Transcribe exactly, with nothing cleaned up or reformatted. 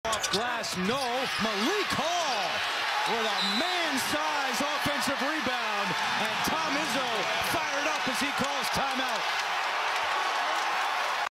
Off glass, no. Malik Hall with a man-size offensive rebound. And Tom Izzo fired up as he calls timeout.